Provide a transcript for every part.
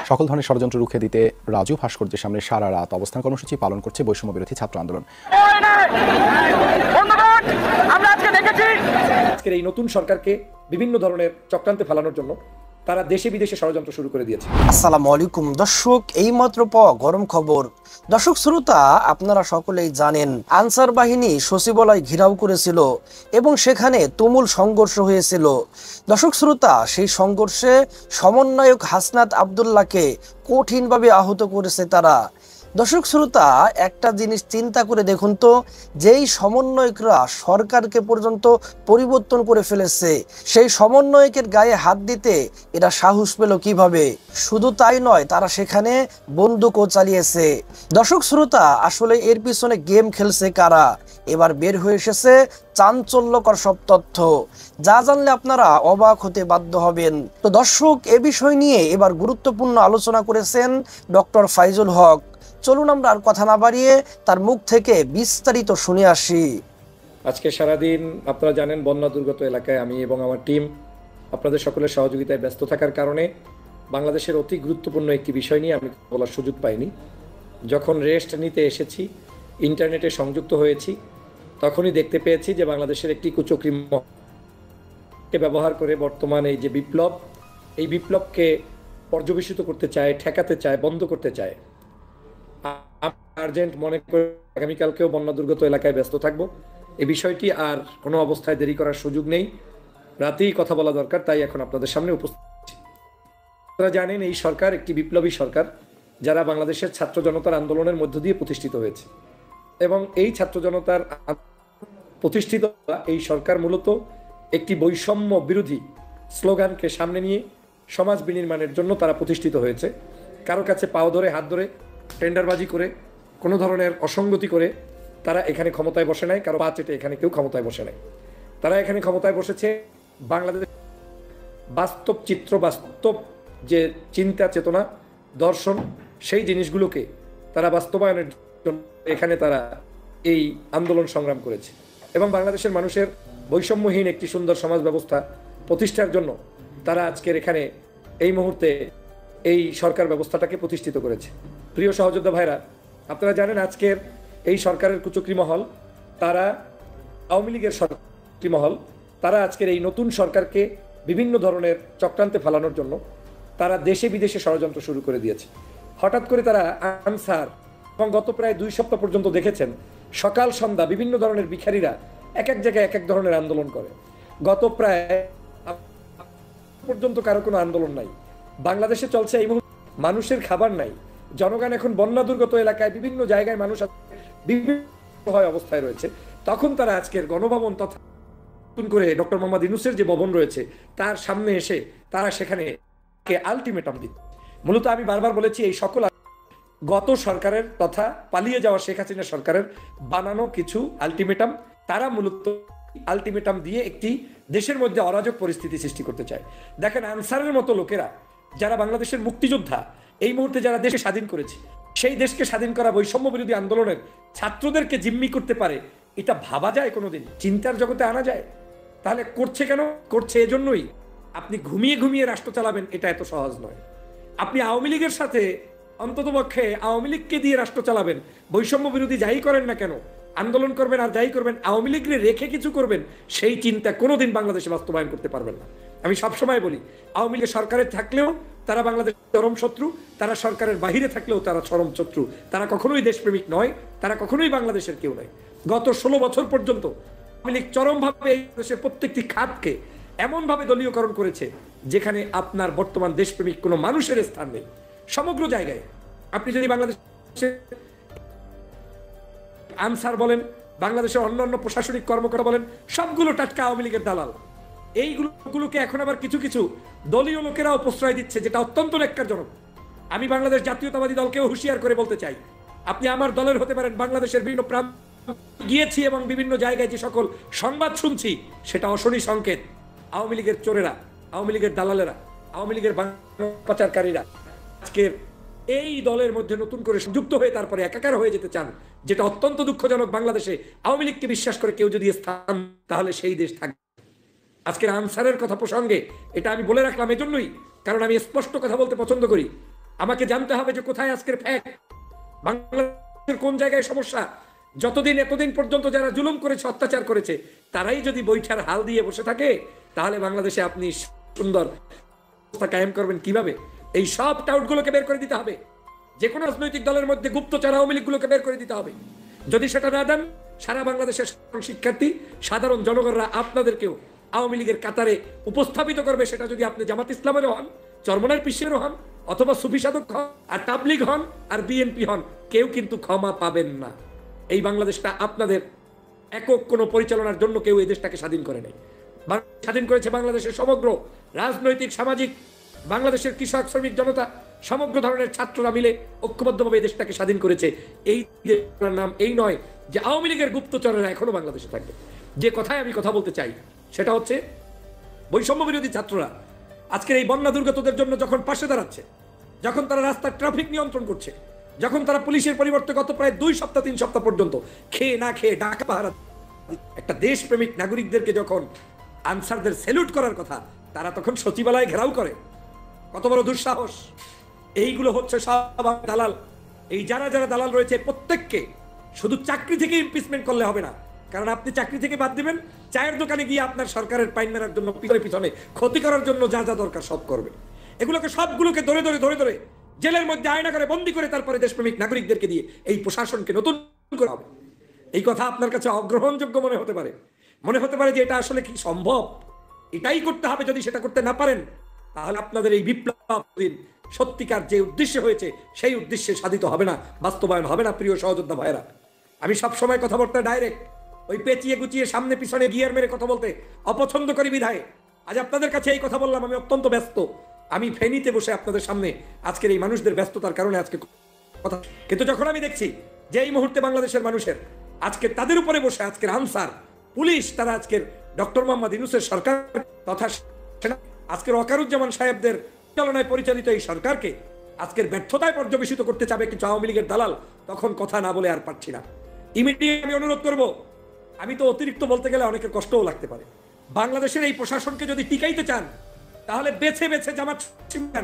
সকল ধরনের ষড়যন্ত্র রুখে দিতে রাজু ভাস্কর্যের সামনে সারা রাত অবস্থান কর্মসূচি পালন করছে বৈষম্য বিরোধী ছাত্র আন্দোলন। আজকের এই নতুন সরকারকে বিভিন্ন ধরনের চক্রান্তে ফেলানোর জন্য তারা দেশে বিদেশে ষড়যন্ত্র শুরু করে দিয়েছে। আসসালামু আলাইকুম দর্শক, এইমাত্র পাওয়া গরম খবর। দর্শক শ্রোতা, আপনারা সকলেই জানেন আনসার বাহিনী সচিবালয় ঘেরাও করেছিল এবং সেখানে তুমুল সংঘর্ষ হয়েছিল। দর্শক শ্রোতা, সেই সংঘর্ষে সমন্বয়ক হাসনাত আবদুল্লাহকে কঠিনভাবে আহত করেছে তারা। দর্শক শ্রোতা, একটা জিনিস চিন্তা করে দেখুন তো, যেই সমন্বয়করা সরকারকে পর্যন্ত পরিবর্তন করে ফেলেছে, সেই সমন্বয়কের গায়ে হাত দিতে এরা সাহস পেল কিভাবে? শুধু তাই নয়, তারা সেখানে বন্দুকও চালিয়েছে। দর্শক শ্রোতা, আসলে এর পিছনে গেম খেলছে কারা? এবার বের হয়ে এসেছে চাঞ্চল্যকর সব তথ্য, যা জানলে আপনারা অবাক হতে বাধ্য হবেন। তো দর্শক, এ বিষয় নিয়ে এবার গুরুত্বপূর্ণ আলোচনা করেছেন ডক্টর ফাইজুল হক। চলুন আমরা আর কথা না বাড়িয়ে তার মুখ থেকে বিস্তারিত শুনে আসি। আজকে সারাদিন আপনারা জানেন বন্যা দুর্গত এলাকায় আমি এবং আমার টিম আপনাদের সকলের সহযোগিতায় ব্যস্ত থাকার কারণে বাংলাদেশের অতি গুরুত্বপূর্ণ একটি বিষয় নিয়ে আমি বলার সুযোগ পাইনি। যখন রেস্ট নিতে এসেছি, ইন্টারনেটে সংযুক্ত হয়েছি, তখনই দেখতে পেয়েছি যে বাংলাদেশের একটি কুচক্রীকে ব্যবহার করে বর্তমান এই যে বিপ্লব, এই বিপ্লবকে পর্যবেসিত করতে চায়, ঠেকাতে চায়, বন্ধ করতে চায়। আর্জেন্ট মনে করে আগামীকালকেও বন্যা দুর্গত এলাকায় ব্যস্ত থাকবো। এই বিষয়টি আর কোনো অবস্থায় দেরি করার সুযোগ নেই, রাতেই কথা বলা দরকার, তাই এখন আপনাদের সামনে উপস্থিত। আপনারা জানেন এই সরকার একটি বিপ্লবী সরকার, যারা বাংলাদেশের ছাত্র জনতার আন্দোলনের মধ্য দিয়ে প্রতিষ্ঠিত হয়েছে এবং এই ছাত্র জনতার প্রতিষ্ঠিত এই সরকার মূলত একটি বৈষম্য বিরোধী স্লোগানকে সামনে নিয়ে সমাজ বিনির্মাণের জন্য তারা প্রতিষ্ঠিত হয়েছে। কারো কাছে পাও ধরে হাত ধরে টেন্ডারবাজি করে কোনো ধরনের অসঙ্গতি করে তারা এখানে ক্ষমতায় বসে নাই, কারো পা চেটে এখানে কেউ ক্ষমতায় বসে নাই। তারা এখানে ক্ষমতায় বসেছে বাংলাদেশ বাস্তব চিত্র, বাস্তব যে চিন্তা চেতনা দর্শন, সেই জিনিসগুলোকে তারা বাস্তবায়নের জন্য এখানে তারা এই আন্দোলন সংগ্রাম করেছে এবং বাংলাদেশের মানুষের বৈষম্যহীন একটি সুন্দর সমাজ ব্যবস্থা প্রতিষ্ঠার জন্য তারা আজকের এখানে এই মুহূর্তে এই সরকার ব্যবস্থাটাকে প্রতিষ্ঠিত করেছে। প্রিয় সহযোদ্ধা ভাইরা, আপনারা জানেন আজকের এই সরকারের কুচক্রী মহল, তারা আওয়ামী লীগের সরকারি মহল, তারা আজকের এই নতুন সরকারকে বিভিন্ন ধরনের চক্রান্তে ফেলানোর জন্য তারা দেশে বিদেশে ষড়যন্ত্র শুরু করে দিয়েছে। হঠাৎ করে তারা আনসার এবং গত প্রায় 2 সপ্তাহ পর্যন্ত দেখেছেন সকাল সন্ধ্যা বিভিন্ন ধরনের ভিখারিরা এক এক জায়গায় এক এক ধরনের আন্দোলন করে। গত প্রায় পর্যন্ত কারো কোনো আন্দোলন নাই। বাংলাদেশে চলছে এই মুহূর্তে মানুষের খাবার নাই, জনগণ এখন বন্যা দুর্গত এলাকায় বিভিন্ন জায়গায় মানুষ বিভিন্ন অবস্থায় রয়েছে। তখন তারা আজকের গণভবন তথা করে ডক্টর মোহাম্মদ ইউনূসের যে ভবন রয়েছে তার সামনে এসে তারা সেখানে আলটিমেটাম দিচ্ছে। মূলত আমি বারবার বলেছি এই সকল গত সরকারের তথা পালিয়ে যাওয়া শেখ হাসিনা সরকারের বানানো কিছু আলটিমেটাম, তারা মূলত আলটিমেটাম দিয়ে একটি দেশের মধ্যে অরাজক পরিস্থিতি সৃষ্টি করতে চায়। দেখেন, আনসারের মতো লোকেরা যারা বাংলাদেশের মুক্তিযোদ্ধা, এই মুহূর্তে যারা দেশকে স্বাধীন করেছে, সেই দেশকে স্বাধীন করা বৈষম্য বিরোধী আন্দোলনের ছাত্রদেরকে জিম্মি করতে পারে, এটা ভাবা যায় কোনোদিন? চিন্তার জগতে আনা যায়? তাহলে করছে কেন? করছে এজন্যই আপনি ঘুমিয়ে ঘুমিয়ে রাষ্ট্র চালাবেন, এটা এত সহজ নয়। আপনি আওয়ামী লীগের সাথে অন্ততপক্ষে আওয়ামী লীগকে দিয়ে রাষ্ট্র চালাবেন, বৈষম্য বিরোধী যাই করেন না কেন, আন্দোলন করবেন আর যাই করবেন, আওয়ামী লীগকে রেখে কিছু করবেন, সেই চিন্তা কোনোদিন বাংলাদেশে বাস্তবায়ন করতে পারবেন না। আমি সবসময় বলি, আওয়ামী লীগের সরকারে থাকলেও তারা বাংলাদেশের চরম শত্রু, তারা সরকারের বাহিরে থাকলেও তারা চরম শত্রু, তারা কখনোই দেশপ্রেমিক নয়, তারা কখনোই বাংলাদেশের কেউ নয়। গত 16 বছর পর্যন্ত আওয়ামী লীগ চরমভাবে এই দেশের প্রত্যেকটি খাতকে এমনভাবে দলীয়করণ করেছে যেখানে আপনার বর্তমান দেশপ্রেমিক কোনো মানুষের স্থান নেই। সমগ্র জায়গায় আপনি যদি বাংলাদেশের আনসার বলেন, বাংলাদেশের অন্যান্য প্রশাসনিক কর্মকর্তা বলেন, সবগুলো টাটকা আওয়ামী লীগের দালাল। এইগুলোকে এখন আবার কিছু কিছু দলীয় লোকেরাও প্রশ্রয় দিচ্ছে, যেটা অত্যন্ত ন্যাক্কারজনক। আমি বাংলাদেশ জাতীয়তাবাদী দলকেও হুঁশিয়ার করে বলতে চাই, আপনি আমার দলের হতে পারেন, বাংলাদেশের বিভিন্ন প্রান্ত গিয়েছি এবং বিভিন্ন জায়গায় যে সকল সংবাদ শুনছি সেটা অশনি সংকেত। আওয়ামী লীগের চোরেরা, আওয়ামী লীগের দালালেরা, আওয়ামী লীগের পাচারকারীরা আজকের এই দলের মধ্যে নতুন করে যুক্ত হয়ে তারপরে একাকার হয়ে যেতে চান, যেটা অত্যন্ত দুঃখজনক। বাংলাদেশে আওয়ামী লীগকে বিশ্বাস করে কেউ যদি স্থান, তাহলে সেই দেশ থাকবে। আজকের আনসারের কথা প্রসঙ্গে এটা আমি বলে রাখলাম এজন্যই, কারণ আমি স্পষ্ট কথা বলতে পছন্দ করি। আমাকে জানতে হবে যে কোথায় আজকের ফ্যাক্ট, বাংলাদেশের কোন জায়গায় সমস্যা। এতদিন পর্যন্ত যারা জুলুম করেছে, অত্যাচার করেছে, তারাই যদি বৈঠার হাল দিয়ে বসে থাকে, তাহলে বাংলাদেশে আপনি সুন্দর অবস্থা কায়েম করবেন কিভাবে? এই সব টাউটগুলোকে বের করে দিতে হবে। যে কোনো রাজনৈতিক দলের মধ্যে গুপ্তচর আওয়ামী লীগগুলোকে বের করে দিতে হবে। যদি সেটা না দেন, সারা বাংলাদেশের শিক্ষার্থী, সাধারণ জনগণরা আপনাদেরকেও আওয়ামী লীগের কাতারে উপস্থাপিত করবে। সেটা যদি আপনি জামাত ইসলামের হন, চরমনার পিসেরও হন, অথবা সুফি সাধক হন, আর তাবলিগ হন, আর বিএনপি হন, কেউ কিন্তু ক্ষমা পাবেন না। এই বাংলাদেশটা আপনাদের একক কোনো পরিচালনার জন্য কেউ এই দেশটাকে স্বাধীন করে নাই। স্বাধীন করেছে বাংলাদেশের সমগ্র রাজনৈতিক, সামাজিক, বাংলাদেশের কৃষক, শ্রমিক জনতা, সমগ্র ধরনের ছাত্ররা মিলে ঐক্যবদ্ধভাবে এই দেশটাকে স্বাধীন করেছে। এই দেশের নাম এই নয় যে আওয়ামী লীগের গুপ্তচরেরা এখনো বাংলাদেশে থাকবে। যে কথায় আমি কথা বলতে চাই সেটা হচ্ছে, বৈষম্য বিরোধী ছাত্ররা আজকের এই বন্যা দুর্গতদের জন্য যখন পাশে দাঁড়াচ্ছে, যখন তারা রাস্তার ট্রাফিক নিয়ন্ত্রণ করছে, যখন তারা পুলিশের পরিবর্তে গত প্রায় 2 সপ্তাহ 3 সপ্তাহ পর্যন্ত খেয়ে না খেয়ে ডাকা পাহারা, একটা দেশপ্রেমিক নাগরিকদেরকে যখন আনসারদের স্যালুট করার কথা, তারা তখন সচিবালয় ঘেরাও করে। কত বড় দুঃসাহস! এইগুলো হচ্ছে সব দালাল। এই যারা যারা দালাল রয়েছে, প্রত্যেককে শুধু চাকরি থেকে ইমপিচমেন্ট করলে হবে না। কারণ আপনি চাকরি থেকে বাদ দিবেন, চায়ের দোকানে গিয়ে আপনার সরকারের পাইন মেরার জন্য, পিছনে ক্ষতি করার জন্য যা যা দরকার সব করবে। এগুলোকে সবগুলোকে ধরে ধরে ধরে ধরে জেলের মধ্যে আয়না করে বন্দি করে তারপরে দেশপ্রেমিক নাগরিকদেরকে দিয়ে এই প্রশাসনকে নতুন করা হবে। এই কথা আপনার কাছে অগ্রহণযোগ্য মনে হতে পারে যে এটা আসলে কি সম্ভব? এটাই করতে হবে। যদি সেটা করতে না পারেন, তাহলে আপনাদের এই বিপ্লব সত্যিকার যে উদ্দেশ্য হয়েছে সেই উদ্দেশ্যে সাধিত হবে না, বাস্তবায়ন হবে না। প্রিয় সহযোদ্ধা ভাইরা, আমি সবসময় কথাবার্তা ডাইরেক্ট, ওই পেঁচিয়ে গুছিয়ে সামনে পিছনে গিয়ার মেরে কথা বলতে অপছন্দ করি বিধায় আজ আপনাদের কাছে এই কথা বললাম। আমি অত্যন্ত ব্যস্ত, আমি ফেনীতে বসে আপনাদের সামনে আজকের এই মানুষদের ব্যস্ততার কারণে আজকে কথা। কিন্তু যখন আমি দেখছি যে এই মুহূর্তে বাংলাদেশের মানুষের আজকে তাদের উপরে বসে আজকের আনসার, পুলিশ, তারা আজকের ডক্টর মোহাম্মদ ইউনূসের সরকার তথা আজকের ওয়াকারুজ্জামান সাহেবদের চালনায় পরিচালিত এই সরকারকে আজকের ব্যর্থতায় পর্যবেসিত করতে চাবে কিছু আওয়ামী লীগের দালাল, তখন কথা না বলে আর পারছি না। ইমিডিয়েট আমি অনুরোধ করব, আমি তো অতিরিক্ত বলতে গেলে অনেকের কষ্টও লাগতে পারে, বাংলাদেশের এই প্রশাসনকে যদি টিকাইতে চান, তাহলে বেছে বেছে জামাত দেন,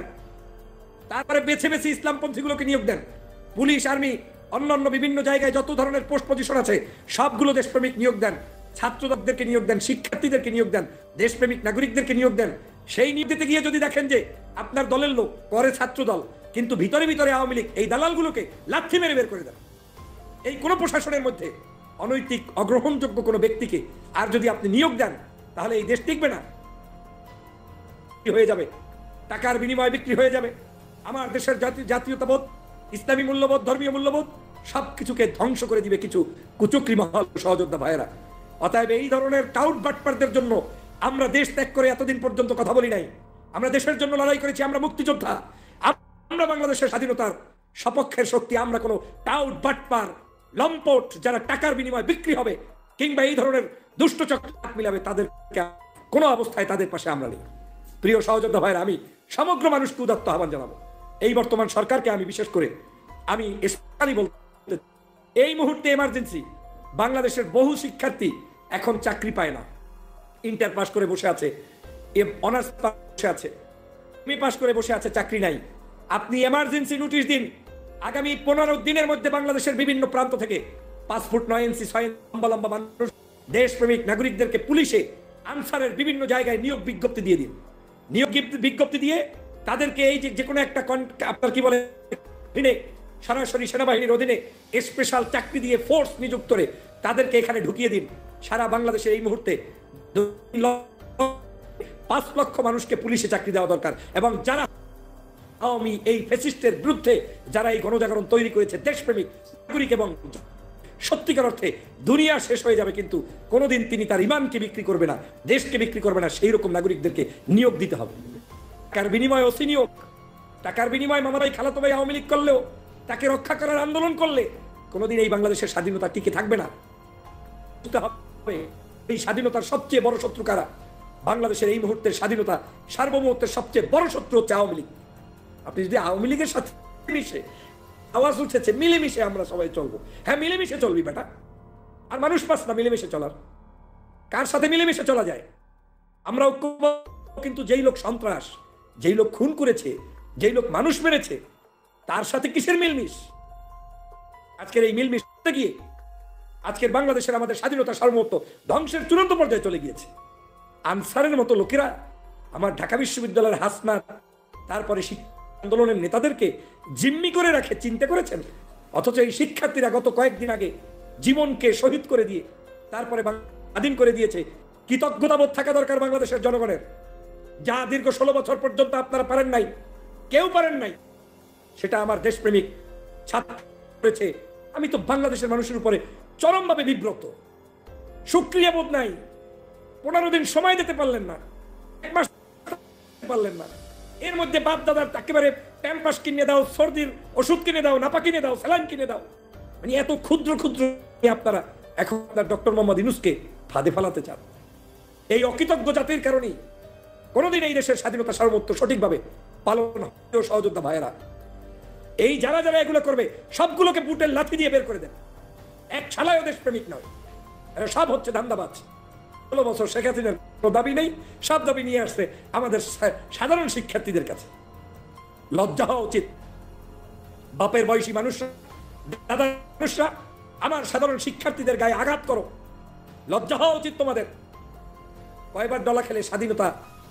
তারপরে বেছে বেছে ইসলামপন্থীগুলোকে নিয়োগ দেন। পুলিশ, আর্মি, অন্যান্য বিভিন্ন জায়গায় যত ধরনের পোস্ট পজিশন আছে সবগুলো দেশপ্রেমিক নিয়োগ দেন, ছাত্রদেরকে নিয়োগ দেন, শিক্ষার্থীদেরকে নিয়োগ দেন, দেশপ্রেমিক নাগরিকদেরকে নিয়োগ দেন। সেই নিয়োগ দিতে গিয়ে যদি দেখেন যে আপনার দলের লোক করে ছাত্র দল, কিন্তু ভিতরে ভিতরে আওয়ামী লীগ, এই দালালগুলোকে লাথি মেরে বের করে দেন। এই কোন প্রশাসনের মধ্যে অনৈতিক, অগ্রহণযোগ্য কোনো ব্যক্তিকে আর যদি আপনি নিয়োগ দেন, তাহলে এই দেশ টিকবে না, হয়ে যাবে, টাকার বিনিময়ে বিক্রি হয়ে যাবে। আমার দেশের জাতীয়তাবোধ, ইসলামী মূল্যবোধ, ধর্মীয় মূল্যবোধ সবকিছুকে ধ্বংস করে দিবে কিছু কুচক্রী মহল। সহযোদ্ধা ভাইয়েরা, অতএব এই ধরনের টাউট বাটপারদের জন্য আমরা দেশ ত্যাগ করে এতদিন পর্যন্ত কথা বলি নাই। আমরা দেশের জন্য লড়াই করেছি, আমরা মুক্তিযোদ্ধা, আমরা বাংলাদেশের স্বাধীনতার সপক্ষের শক্তি। আমরা কোনো টাউট বাটপার, লম্পট, যারা টাকার বিনিময়ে বিক্রি হবে কিংবা এই ধরনের দুষ্ট চক্র মিলাবে, তাদেরকে কোনো অবস্থায় তাদের পাশে আমরা নেই। প্রিয় সহযোদ্ধা ভাইয়েরা, আমি সমগ্র মানুষকে উদাত্ত আহ্বান জানাবো। এই বর্তমান সরকারকে আমি বিশেষ করে আমি বলতে, এই মুহূর্তে এমার্জেন্সি, বাংলাদেশের বহু শিক্ষার্থী এখন চাকরি পায় না, ইন্টার পাস করে বসে আছে, অনার্স বসে আছে, এমএ পাস করে বসে আছে, চাকরি নাই। আপনি এমার্জেন্সি নোটিশ দিন। আগামী 15 দিনের মধ্যে বাংলাদেশের বিভিন্ন প্রান্ত থেকে 5 ফুট 9 ইঞ্চি 6 লম্বা লম্বা মানুষ, দেশপ্রেমিক নাগরিকদেরকে পুলিশে, আনসারের বিভিন্ন জায়গায় নিয়োগ বিজ্ঞপ্তি দিয়ে দিন। নিয়োগ বিজ্ঞপ্তি দিয়ে তাদেরকে এই যে কোনো একটা আপনার কি বলে সরাসরি সেনাবাহিনীর অধীনে স্পেশাল চাকরি দিয়ে ফোর্স নিযুক্ত করে তাদেরকে এখানে ঢুকিয়ে দিন। সারা বাংলাদেশে এই মুহূর্তে 5 লক্ষ মানুষকে পুলিশে চাকরি দেওয়া দরকার। এবং যারা আওয়ামী এই ফ্যাসিস্টের বিরুদ্ধে যারা এই গণজাগরণ তৈরি করেছে, দেশপ্রেমিক নাগরিক, এবং সত্যিকার অর্থে দুনিয়া শেষ হয়ে যাবে কিন্তু কোনোদিন তিনি তার ইমানকে বিক্রি করবে না, দেশকে বিক্রি করবে না, সেই রকম নাগরিকদেরকে নিয়োগ দিতে হবে। টাকার বিনিময়ে ওসি নিয়োগ, টাকার বিনিময়ে মামা ভাই, খালাতো ভাই আওয়ামী লীগ করলেও তাকে রক্ষা করার আন্দোলন করলে কোনোদিন এই বাংলাদেশের স্বাধীনতা টিকে থাকবে না। এই স্বাধীনতার সবচেয়ে বড় শত্রু কারা? বাংলাদেশের এই মুহূর্তের স্বাধীনতা, সার্বভৌমত্বের সবচেয়ে বড় শত্রু হচ্ছে আওয়ামী লীগ। আপনি যদি আওয়ামী লীগের সাথে মিশে, আওয়াজ উঠেছে মিলেমিশে আমরা সবাই চলবো, হ্যাঁ মিলেমিশে চলবি বেটা, আর মানুষ পাস না মিলেমিশে চলার। কার সাথে মিলেমিশে চলা যায়? আমরা ঐক্য, কিন্তু যেই লোক সন্ত্রাস, যেই লোক খুন করেছে, যেই লোক মানুষ মেরেছে, তার সাথে কিসের মিলমিশ? আজকের এই মিলমিশ গিয়ে আজকের বাংলাদেশের আমাদের স্বাধীনতা সার্বভৌমত্ব ধ্বংসের চূড়ান্ত পর্যায়ে চলে গিয়েছে। আনসারের মতো লোকেরা আমার ঢাকা বিশ্ববিদ্যালয়ের হাসনাত, তারপরে শিক্ষা আন্দোলনের নেতাদেরকে জিম্মি করে রাখে, চিন্তা করেছেন? অথচ এই শিক্ষার্থীরা গত কয়েকদিন আগে জীবনকে শহীদ করে দিয়ে তারপরে স্বাধীন করে দিয়েছে। কৃতজ্ঞতাবোধ থাকা দরকার বাংলাদেশের জনগণের, যা দীর্ঘ 16 বছর পর্যন্ত আপনারা পারেন নাই, কেউ পারেন নাই। সেটা আমার দেশপ্রেমিক ছাত্র করেছে। আমি তো বাংলাদেশের মানুষের উপরে চরমভাবে বিব্রত। সুক্রিয়া বোধ নাই। 15 দিন সময় দিতে পারলেন না, 1 মাস পারলেন না। এর মধ্যে বাপ দাদার একেবারে প্যাম্পাস কিনে দাও, সর্দির ওষুধ কিনে দাও, নাপা কিনে দাও, স্যালাইন কিনে দাও। মানে এত ক্ষুদ্র ক্ষুদ্র আপনারা এখন আপনার ডক্টর মোহাম্মদ ইউনূসকে ফাঁদে ফেলাতে চান। এই অকৃতজ্ঞ জাতির কারণেই কোনোদিন এই দেশের স্বাধীনতা সার্বভৌমত্ব সঠিকভাবে পালন হবে। সহযোদ্ধা ভাইয়েরা, এই যারা যারা এগুলো করবে সবগুলোকে বুটের লাথি দিয়ে বের করে দেন। এক ছালায়ও দেশপ্রেমিক নয়, এরা সব হচ্ছে ধান্দাবাজ। 16 বছর শেখ হাসিনার কোনো দাবি নেই, সব দাবি নিয়ে আসছে আমাদের সাধারণ শিক্ষার্থীদের কাছে। লজ্জা হওয়া উচিত। বাপের বয়সী মানুষরা, দাদার মানুষরা আমার সাধারণ শিক্ষার্থীদের গায়ে আঘাত করো, লজ্জা হওয়া উচিত তোমাদের। কয়বার ডলা খেলে স্বাধীনতা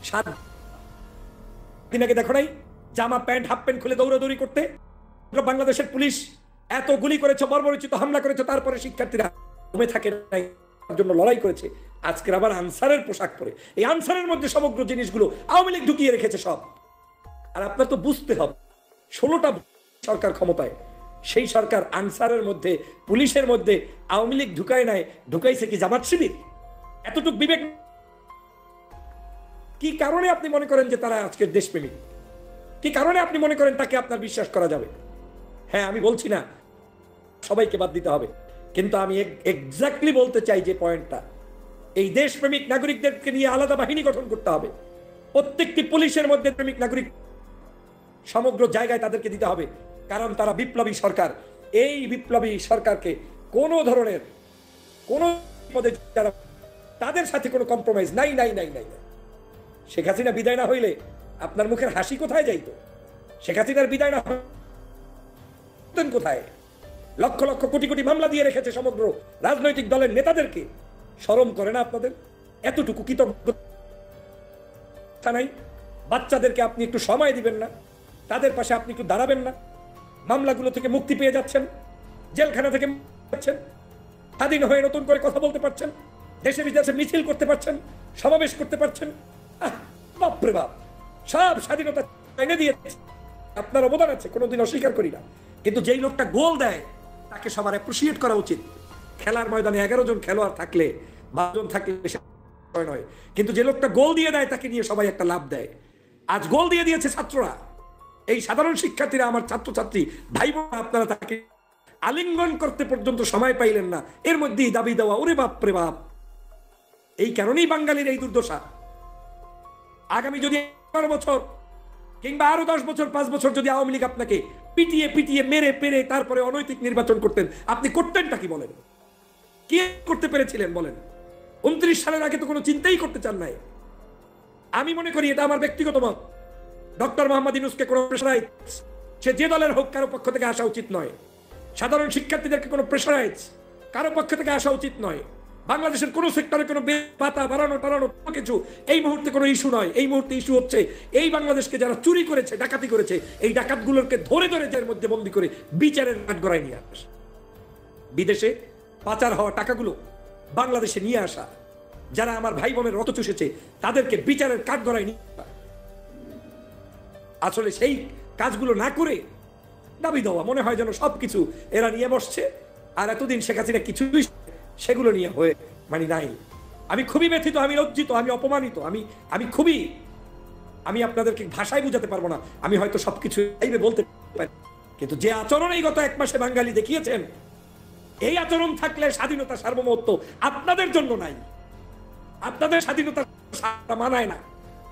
দিন আগে দেখো নাই জামা প্যান্ট হাফ প্যান্ট খুলে দৌড়াদৌড়ি করতে? বাংলাদেশের পুলিশ এত গুলি করেছে, বর্বরোচিত হামলা করেছে, তারপরে শিক্ষার্থীরা ঘুমে থাকে নাই, তার জন্য লড়াই করেছে। আজকের আবার আনসারের পোশাক পরে, এই আনসারের মধ্যে সমগ্র জিনিসগুলো আওয়ামী লীগ ঢুকিয়ে রেখেছে সব। আর আপনার তো বুঝতে হবে 16টা সরকার ক্ষমতায়, সেই সরকার আনসারের মধ্যে, পুলিশের মধ্যে আওয়ামী লীগ ঢুকায় নাই, ঢুকাইছে কি জামাত শিবির? এতটুকু বিবেক কি কারণে আপনি মনে করেন যে তারা আজকের দেশপ্রেমিক? কি কারণে আপনি মনে করেন তাকে আপনার বিশ্বাস করা যাবে? হ্যাঁ, আমি বলছি না সবাইকে বাদ দিতে হবে, কিন্তু আমি এক্স্যাক্টলি বলতে চাই যে পয়েন্টটা, এই দেশপ্রেমিক নাগরিকদেরকে নিয়ে আলাদা বাহিনী গঠন করতে হবে। প্রত্যেকটি পুলিশের মধ্যে প্রেমিক নাগরিক সমগ্র জায়গায় তাদেরকে দিতে হবে, কারণ তারা বিপ্লবী সরকার। এই বিপ্লবী সরকারকে কোনো ধরনের কোনো পদে তাদের সাথে কোনো কম্প্রোমাইজ নাই নাই নাই নাই। শেখ হাসিনা বিদায় না হইলে আপনার মুখের হাসি কোথায় যাইতো? শেখ হাসিনার বিদায় না কোথায়? লক্ষ লক্ষ কোটি কোটি মামলা দিয়ে রেখেছে সমগ্র রাজনৈতিক দলের নেতাদেরকে। শরম করে না আপনাদের? এতটুকু কৃতজ্ঞতা নাই? বাচ্চাদেরকে আপনি একটু সময় দিবেন না? তাদের পাশে আপনি একটু দাঁড়াবেন না? মামলাগুলো থেকে মুক্তি পেয়ে যাচ্ছেন, জেলখানা থেকে যাচ্ছেন, স্বাধীন হয়ে নতুন করে কথা বলতে পারছেন, দেশে বিদেশে মিছিল করতে পারছেন, সমাবেশ করতে পারছেন। বাপরে বাপ, সব স্বাধীনতা এনে দিয়েছে। আপনার অবদান আছে, কোনোদিন অস্বীকার করি না, কিন্তু যেই লোকটা গোল দেয় তাকে সবার অ্যাপ্রিসিয়েট করা উচিত। খেলার ময়দানে 11 জন খেলোয়াড় থাকলে, 12 জন থাকলে নয়, কিন্তু যে লোকটা গোল দিয়ে দেয় তাকে নিয়ে সবাই একটা লাভ দেয়। আজ গোল দিয়ে দিয়েছে ছাত্ররা, এই সাধারণ শিক্ষার্থীরা, আমার ছাত্রছাত্রী ভাই বোন, আপনারা তাকে আলিঙ্গন করতে পর্যন্ত সময় পাইলেন না, এর মধ্যেই দাবি দেওয়া। ওরে বাপ রে বাপ, এই কারণেই বাঙালির এই দুর্দশা। আগামী যদি 12 বছর কিংবা আরো 10 বছর, 5 বছর যদি আওয়ামী লীগ আপনাকে পিটিয়ে পিটিয়ে মেরে পেরে তারপরে অনৈতিক নির্বাচন করতেন, আপনি করতেনটা কি বলেন? কি করতে পেরেছিলেন বলেন? 29 সালের আগে তো কোনো চিন্তাই করতে চান নাই। আমি মনে করি, এটা আমার ব্যক্তিগত মত, ডক্টর মোহাম্মদ ইউনূসকে কোনো প্রেশারাইজ, সে যে দলের হোক, কারো পক্ষ থেকে আসা উচিত নয়। সাধারণ শিক্ষার্থীদেরকে কোনো প্রেশারাইজ কারো পক্ষ থেকে আসা উচিত নয়। বাংলাদেশের কোনো সেক্টরে কোনো পাতা বাড়ানো টাড়ানো কোনো কিছু এই মুহূর্তে কোনো ইস্যু নয়। এই মুহূর্তে ইস্যু হচ্ছে এই বাংলাদেশকে যারা চুরি করেছে, ডাকাতি করেছে, এই ডাকাতগুলোকে ধরে ধরে এর মধ্যে বন্দী করে বিচারের কাঠগড়ায় নিয়ে আসা, বিদেশে পাচার হওয়া টাকাগুলো বাংলাদেশে নিয়ে আসা, যারা আমার ভাই বোনের রক্ত চুষেছে তাদেরকে বিচারের কাঠগড়ায় নিয়ে আসা। আসলে সেই কাজগুলো না করে দাবি দেওয়া, মনে হয় যেন সবকিছু এরা নিয়ে বসছে, আর এতদিন শেখ হাসিনা কিছুই সেগুলো নিয়ে হয়ে মানে নাই। আমি খুবই ব্যথিত, আমি লজ্জিত, আমি অপমানিত, আমি খুবই, আমি আপনাদেরকে ভাষায় বুঝাতে পারবো না। আমি হয়তো সবকিছু এইভাবে বলতে পারি, কিন্তু যে আচরণ এই গত 1 মাসে বাঙালি দেখিয়েছেন, এই আচরণ থাকলে স্বাধীনতা সার্বভৌমত্ব আপনাদের জন্য নাই। আপনাদের স্বাধীনতা মানায় না।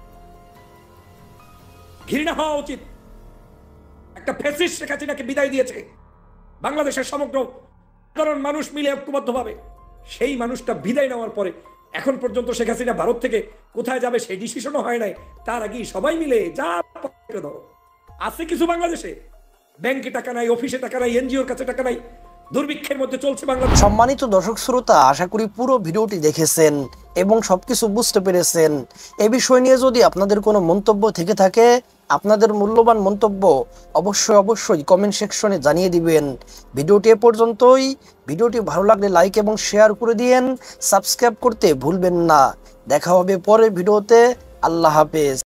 ঘৃণা হওয়া উচিত। একটা ফ্যাসিস্ট শেখ হাসিনাকে বিদায় দিয়েছে বাংলাদেশের সমগ্র সাধারণ মানুষ মিলে ঐক্যবদ্ধভাবে। সেই মানুষটা বিদায় নেওয়ার পরে এখন পর্যন্ত শেখ হাসিনা ভারত থেকে কোথায় যাবে সেই ডিসিশনও হয় নাই। তার আগেই সবাই মিলে যা ধরো আছে কিছু বাংলাদেশে, ব্যাংকে টাকা নাই, অফিসে টাকা নাই, এনজিওর কাছে টাকা নাই, দুর্ভিক্ষের মধ্যে চলছে বাংলাদেশ। সম্মানিত দর্শক শ্রোতা, আশা করি পুরো ভিডিওটি দেখেছেন এবং সবকিছু বুঝতে পেরেছেন। এ বিষয় নিয়ে যদি আপনাদের কোনো মন্তব্য থেকে থাকে, আপনাদের মূল্যবান মন্তব্য অবশ্যই কমেন্ট সেকশনে জানিয়ে দিবেন। ভিডিওটি এ পর্যন্তই। ভিডিওটি ভালো লাগলে লাইক এবং শেয়ার করে দিয়েন, সাবস্ক্রাইব করতে ভুলবেন না। দেখা হবে পরের ভিডিওতে। আল্লাহ হাফেজ।